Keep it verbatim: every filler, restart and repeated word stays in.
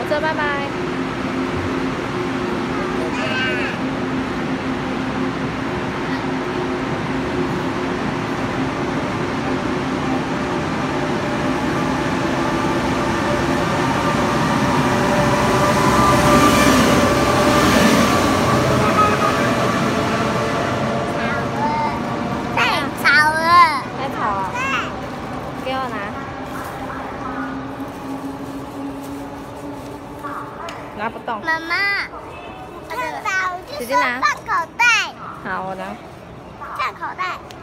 说拜拜。 太吵了！ 太吵了。给我拿。拿不动。 妈妈，看吧，我就说姐姐拿放口袋， 好，我拿。 放口袋。